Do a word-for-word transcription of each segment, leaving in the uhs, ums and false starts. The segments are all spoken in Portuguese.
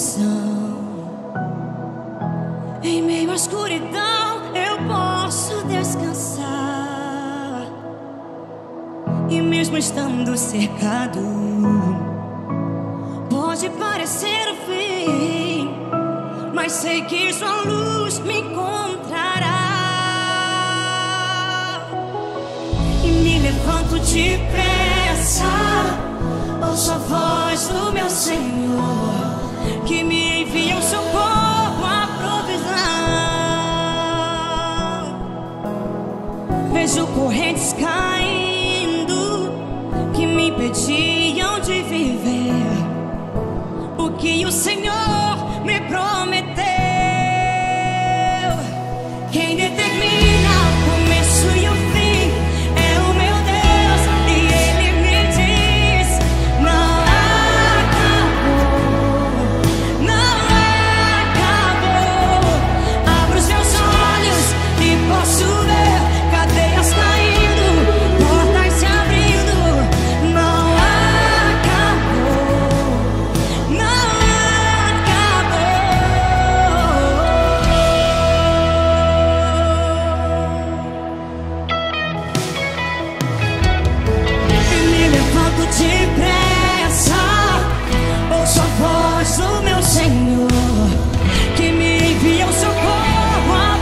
solução. Em meio à escuridão eu posso descansar. E mesmo estando cercado, pode parecer o fim, mas sei que sua luz me encontrará. E me levanto depressa, ouço a voz do meu Senhor, que me envia o socorro, a provisão. Vejo correntes caindo que me impediam de viver o que o Senhor me prometeu. Quem determina o começo e o fim é o meu Deus, e Ele me diz: não acabou, não acabou. Abro os meus olhos e posso ver cadeias caindo, portas se abrindo. Não acabou, não depressa, ouço a voz do meu Senhor, que me envia o socorro, a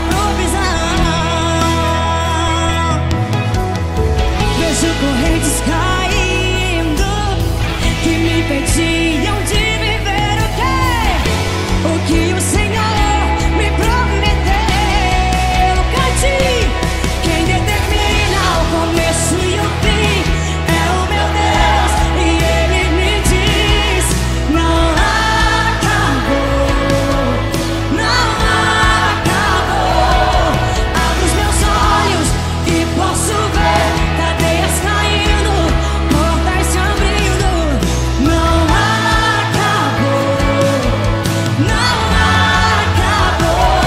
provisão. Vejo correntes caindo que me impediam de viver o que, o que o Senhor me prometeu. Cante! Quem determina o começo e o fim é o meu Deus, e Ele me diz: não acabou, não acabou. Abro os meus olhos e posso ver cadeias caindo, portas se abrindo. Não acabou, não acabou.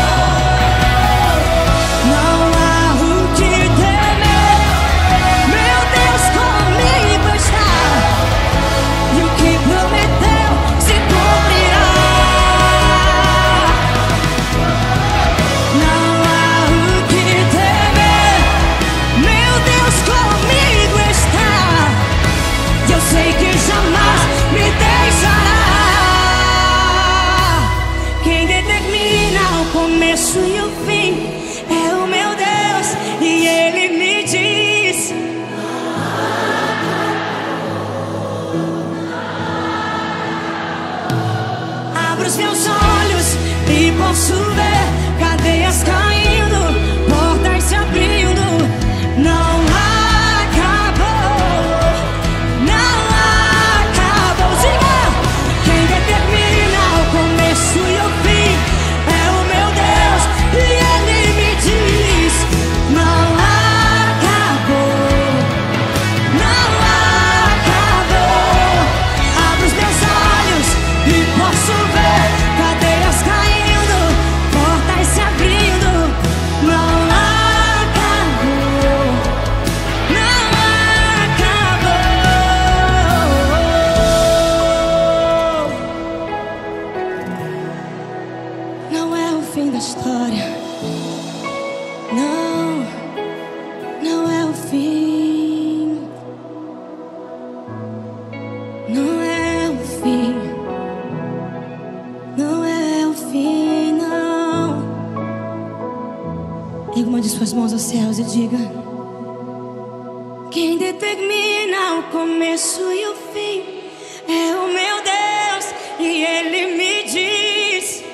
Não há o que temer, meu Deus comigo está, e o que prometeu se cumprirá. Não há o que temer, meu Deus comigo está, e eu sei que jamais me deixará. Quem determina o começo e o fim é o meu Deus, e Ele me diz: abro os meus olhos e posso ver cadeias caindo, portas se abrindo. Não acabou, não acabou. Diga! Quem determina o começo e o fim é o meu Deus, e Ele me diz: não acabou, não acabou. Abro os meus olhos e posso ver cadeias caindo, portas se abrindo. Não acabou, não acabou. Não é o fim da história, não, não é o fim, não é o fim, não é o fim, não. Erga uma de suas mãos aos céus e diga: quem determina o começo e o fim é o meu Deus, e Ele me diz: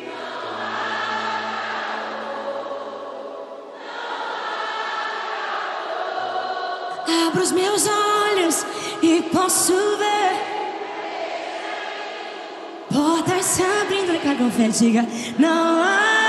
abro os meus olhos e posso ver portas se abrindo. Carga o fé, diga: não há